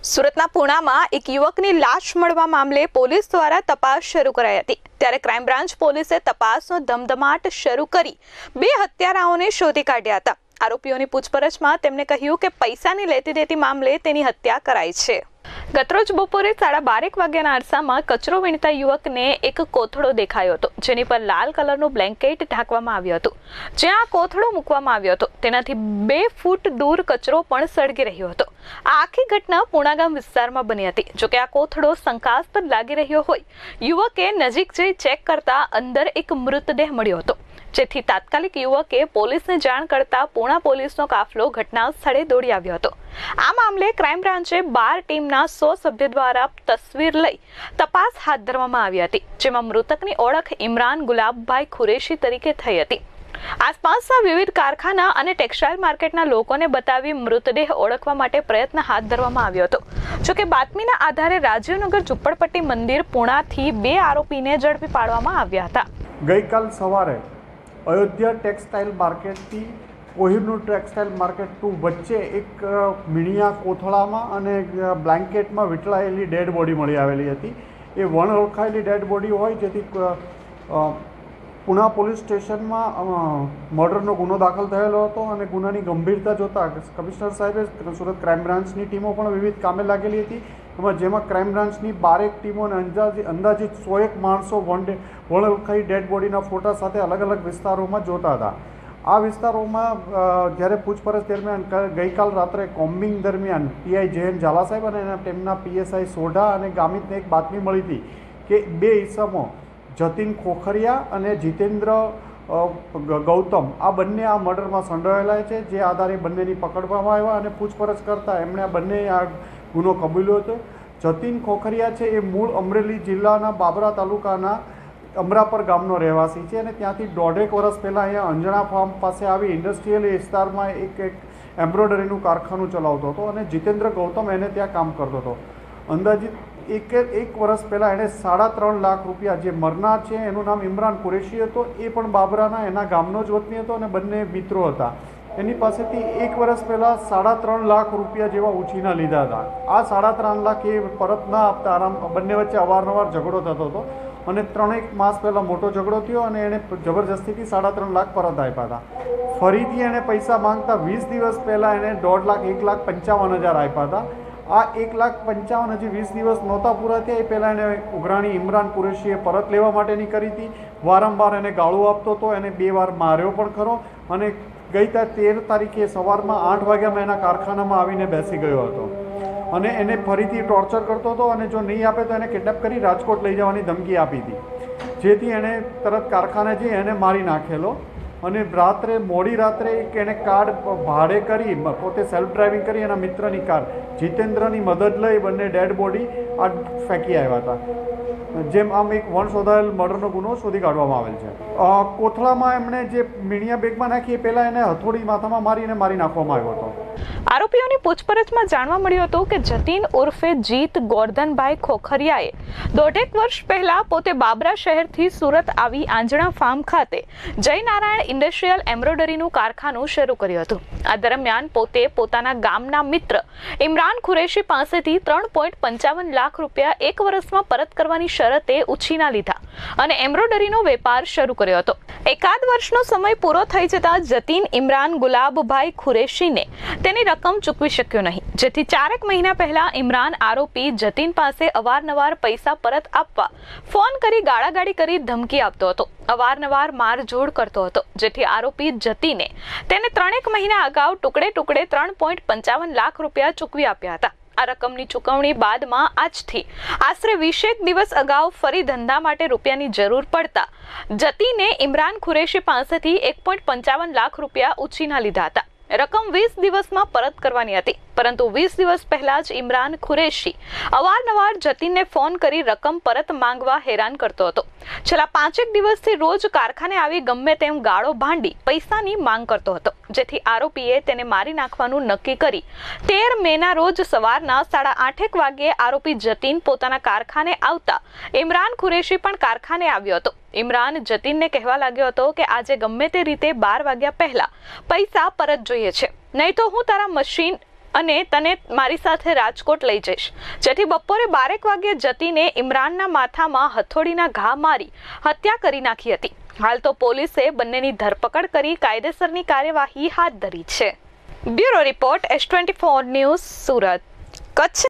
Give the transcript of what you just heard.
સુરતના પુણામાં એક યુવકની લાશ મળવા મામલે પોલીસ દ્વારા તપાસ શરૂ કરાઈ હતી। ત્યારે ક્રાઇમ બ્રાન્ચ પોલીસે તપાસનો ધમધમાટ શરૂ કરી બે હત્યારાઓને શોધી કાઢ્યા હતા। આરોપીઓની પૂછપરછમાં તેમણે કહ્યું કે પૈસાની લેતી દેતી મામલે તેની હત્યા કરાઈ છે। ગતરોજ બપોરે 12:30 વાગ્યાના અરસામાં કચરો વીણતા યુવકને એક કોથળો દેખાયો હતો, જેની પર લાલ કલરનું બ્લેન્કેટ ઢાંકવામાં આવ્યું હતું। જ્યાં કોથળો મૂકવામાં આવ્યો હતો તેનાથી 2 ફૂટ દૂર કચરો પણ સળગી રહ્યો હતો। આ આખી ઘટના પુણાગામ વિસ્તારમાં બની હતી। જોકે આ કોથળો શંકાસ્પદ લાગી રહ્યો હોય યુવકે નજીક જઈ ચેક કરતા અંદર એક મૃતદેહ મળ્યો હતો, જેથી તાત્કાલિક યુવકે પોલીસને જાણ કરતા પુણા પોલીસનો કાફલો ઘટના સ્થળે દોડી આવ્યો હતો। આ મામલે ક્રાઇમ બ્રાન્ચે 12 ટીમના 100 સભ્યો દ્વારા તસવીર લઈ તપાસ હાથ ધરવામાં આવી હતી, જેમાં મૃતકની ઓળખ ઇમરાન ગુલાબભાઈ ખુરેશી તરીકે થઈ હતી। આસપાસના વિવિધ કારખાના અને ટેક્સટાઇલ માર્કેટના લોકોને બતાવી મૃતદેહ ઓળખવા માટે પ્રયત્ન હાથ ધરવામાં આવ્યો હતો। જોકે બાતમીના આધારે રાજીવનગર ઝુંપડપટ્ટી મંદિર પુણાથી 2 આરોપીને ઝડપી પાડવામાં આવ્યા હતા। ગઈકાલ સવારે અયોધ્યા ટેક્સટાઇલ માર્કેટથી કોહિનૂર ટેક્સટાઇલ માર્કેટ 2 વચ્ચે એક મીણિયા કોથળામાં અને બ્લેન્કેટમાં વીંટળાયેલી ડેડ બોડી મળી આવેલી હતી। એ વણઓળખાયેલી ડેડ બોડી હોય, જેથી પુણા પોલીસ સ્ટેશનમાં મર્ડરનો ગુનો દાખલ થયેલો હતો અને ગુનાની ગંભીરતા જોતાં કમિશનર સાહેબે સુરત ક્રાઇમ બ્રાન્ચની ટીમો પણ વિવિધ કામે લાગેલી હતી, જેમાં ક્રાઇમ બ્રાન્ચની 12 ટીમોને અંદાજિત 101 માણસો વણઓળખાઈ ડેડ બોડીના ફોટા સાથે અલગ અલગ વિસ્તારોમાં જોતા હતા। આ વિસ્તારોમાં જ્યારે પૂછપરછ દરમિયાન ગઈકાલ રાત્રે કોમ્બિંગ દરમિયાન પીઆઈ જયંત ઝાલા સાહેબ અને તેમના પીએસઆઈ સોઢા અને ગામિતને એક બાતમી મળી હતી કે 2 ઈસમો જતીન ખોખરિયા અને જીતેન્દ્ર ગૌતમ આ બંને આ મર્ડરમાં સંડોવાયેલા છે, જે આધારે બંનેની પકડવામાં આવ્યા અને પૂછપરછ કરતાં એમણે આ બંને આ ગુનો કબૂલ્યો હતો। જતીન ખોખરિયા છે એ મૂળ અમરેલી જિલ્લાના બાબરા તાલુકાના અમરાપર ગામનો રહેવાસી છે અને ત્યાંથી 1.5 વર્ષ પહેલાં અહીંયા અંજણા ફાર્મ પાસે આવી ઇન્ડસ્ટ્રીયલ વિસ્તારમાં એક એમ્બ્રોઇડરીનું કારખાનું ચલાવતો હતો અને જીતેન્દ્ર ગૌતમ એને ત્યાં કામ કરતો હતો। અંદાજિત એક વર્ષ પહેલાં એણે 3.5 લાખ રૂપિયા, જે મરનાર છે એનું નામ ઇમરાન કુરેશી હતો, એ પણ બાબરાના એના ગામનો જ વતની હતો અને બંને મિત્રો હતા। એની પાસેથી 1 વર્ષ પહેલાં 3.5 લાખ રૂપિયા જેવા ઉછીના લીધા હતા। આ 3.5 લાખ એ પરત ના આપતા બંને વચ્ચે અવારનવાર ઝઘડો થતો હતો અને 3 માસ પહેલાં મોટો ઝઘડો થયો અને એણે જબરજસ્તીથી 3.5 લાખ પરત આપ્યા હતા। ફરીથી એણે પૈસા માંગતા 20 દિવસ પહેલાં એણે 1.5 લાખ 1,55,000 આપ્યા હતા। આ 1,55,000 હજી 20 દિવસ નહોતા પૂરા થયા એ પહેલાં એને ઉઘરાણી ઇમરાન કુરેશીએ પરત લેવા માટેની કરી હતી। વારંવાર એને ગાળો આપતો હતો, એને 2 વાર માર્યો પણ ખરો અને ગઈ 13 તારીખે સવારમાં 8 વાગ્યામાં એના કારખાનામાં આવીને બેસી ગયો હતો અને એને ફરીથી ટોર્ચર કરતો હતો અને જો નહીં આપે તો એને કિડનેપ કરી રાજકોટ લઈ જવાની ધમકી આપી હતી, જેથી એણે તરત કારખાને જઈ એને મારી નાખેલો અને મોડી રાત્રે એણે કાર ભાડે કરી, પોતે સેલ્ફ ડ્રાઇવિંગ કરી એના મિત્રની કાર જીતેન્દ્રની મદદ લઈ બંને ડેડ બોડી આ ફેંકી આવ્યા હતા। જેમ આમ એક વણશોધાયેલ મર્ડરનો ગુનો શોધી કાઢવામાં આવેલ છે। કોથળામાં એમણે જે મીણિયા બેગમાં નાખી એ પહેલાં એને હથોડી માથામાં મારી નાખવામાં આવ્યો હતો। આરોપીઓની પૂછપરછમાં જાણવા મળ્યું હતું કે જતીન ઉર્ફે જીત ગોરધનભાઈ ખોખરિયાએ 1.5 વર્ષ પહેલા પોતે બાબરા શહેરથી સુરત આવી આંજણા ફાર્મ ખાતે જયનારાયણ ઇન્ડસ્ટ્રીયલ એમ્બ્રોઇડરીનું કારખાનું શરૂ કર્યું હતું। આ દરમિયાન પોતે પોતાના ગામના મિત્ર ઇમરાન કુરેશી પાસેથી 3.55 લાખ રૂપિયા 1 વર્ષમાં પરત કરવાની શરતે ઉછીના લીધા અને એમ્બ્રોઇડરીનો વેપાર શરૂ કર્યો હતો। 1 વર્ષનો સમય પૂરો થઈ જતા જતીન ઇમરાન ગુલાબભાઈ ખુરેશીને તેની રકમ ચૂકવી શક્યો નહીં, જેથી 4 મહિના પહેલા ઇમરાન આરોપી જતીન પાસે અવારનવાર પૈસા પરત આપવા ફોન કરી ગાળાગાળી કરી ધમકી આપતો હતો, અવારનવાર મારઝૂડ કરતો હતો, જેથી આરોપી જતીને તેને 3 મહિના અગાઉ ટુકડે 3.55 લાખ રૂપિયા ચૂકવી આપ્યા હતા। આ રકમની ચૂકવણી બાદમાં આજથી આશરે 20 દિવસ અગાઉ ફરી ધંધા માટે રૂપિયાની જરૂર પડતા જતીને ઇમરાન કુરેશી પાસેથી 1.55 લાખ રૂપિયા ઉછીના લીધા હતા। રકમ 20 દિવસમાં પરત કરવાની હતી, પરંતુ 20 દિવસ પહેલા જ ઇમરાન કુરેશી અવારનવાર જતીનને ફોન કરી રકમ પરત માંગવા હેરાન કરતો હતો। છેલ્લા 5 દિવસથી રોજ કારખાને આવી ગમે તેમ ગાળો ભાંડી પૈસાની માંગ કરતો હતો, જેથી આરોપીએ તેને મારી નાખવાનું નક્કી કરી 13 મેના રોજ સવારના 8:30 વાગ્યે આરોપી જતીન પોતાના કારખાને આવતા ઇમરાન કુરેશી પણ કારખાને આવ્યો હતો। ઇમરાન જતીનને કહેવા લાગ્યો હતો કે આજે ગમે તે રીતે 12 વાગ્યા પહેલા પૈસા પરત જોઈએ છે, નહીં તો હું તારા મશીન અને તને મારી સાથે રાજકોટ લઈ જઈશ, જેથી બપોરે 12 વાગ્યે જતીને ઇમરાનના માથામાં હથોડીના ઘા મારી હત્યા કરી નાખી હતી. હાલ તો પોલીસે બંનેની ધરપકડ કરી કાયદેસરની કાર્યવાહી હાથ ધરી છે. Bureau report S24 news, Surat. Kutch.